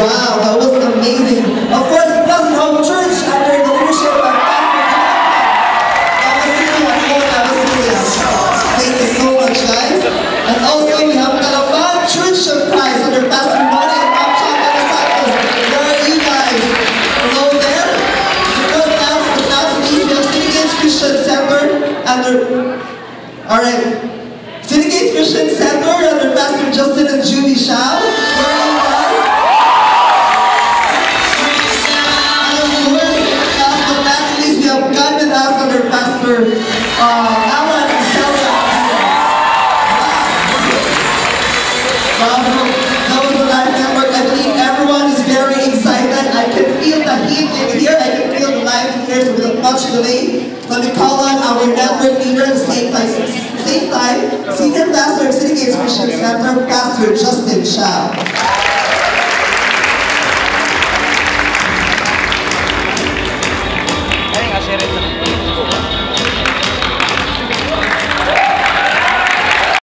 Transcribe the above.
Wow, that was amazing. Of course, Blessed Hope Church under the leadership of thank you so much, guys. And also we have Calamba Church of Christ under Pastor Moni and Mom Chong and Disciples. Where are you guys? Hello there. Because now we have City Gates Christian Center under. Alright. City Gates Christian Center under Pastor Justin and Judy Shao. Where are you guys? We have God with us under Pastor Alan and Selma. Wow. That was the live network. I believe everyone is very excited. I can feel the heat in here. I can feel the live in here. So without much delay, let me call on our network leader at the same time, Senior Pastor of City Gates Christian Center, Pastor Justin Shao.